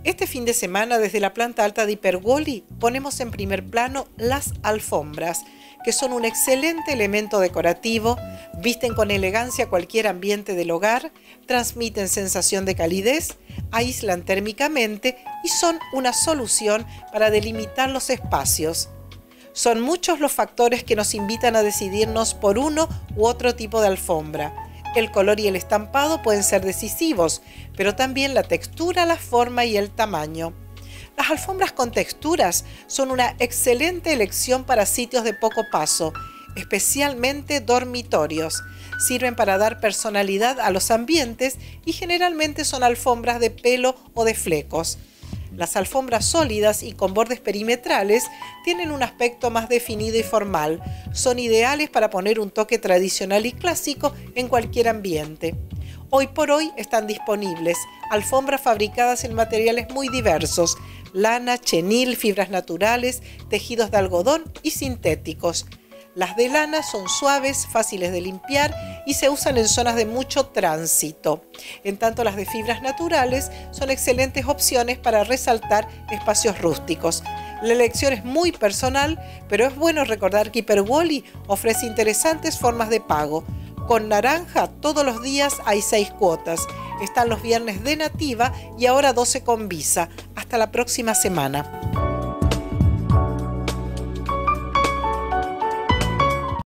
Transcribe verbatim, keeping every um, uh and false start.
Este fin de semana, desde la planta alta de Hipergoli, ponemos en primer plano las alfombras, que son un excelente elemento decorativo, visten con elegancia cualquier ambiente del hogar, transmiten sensación de calidez, aíslan térmicamente y son una solución para delimitar los espacios. Son muchos los factores que nos invitan a decidirnos por uno u otro tipo de alfombra. El color y el estampado pueden ser decisivos, pero también la textura, la forma y el tamaño. Las alfombras con texturas son una excelente elección para sitios de poco paso, especialmente dormitorios. Sirven para dar personalidad a los ambientes y generalmente son alfombras de pelo o de flecos. Las alfombras sólidas y con bordes perimetrales tienen un aspecto más definido y formal. Son ideales para poner un toque tradicional y clásico en cualquier ambiente. Hoy por hoy están disponibles alfombras fabricadas en materiales muy diversos: lana, chenil, fibras naturales, tejidos de algodón y sintéticos. Las de lana son suaves, fáciles de limpiar y se usan en zonas de mucho tránsito. En tanto, las de fibras naturales son excelentes opciones para resaltar espacios rústicos. La elección es muy personal, pero es bueno recordar que Hipergoli ofrece interesantes formas de pago. Con naranja todos los días hay seis cuotas. Están los viernes de Nativa y ahora doce con Visa. Hasta la próxima semana.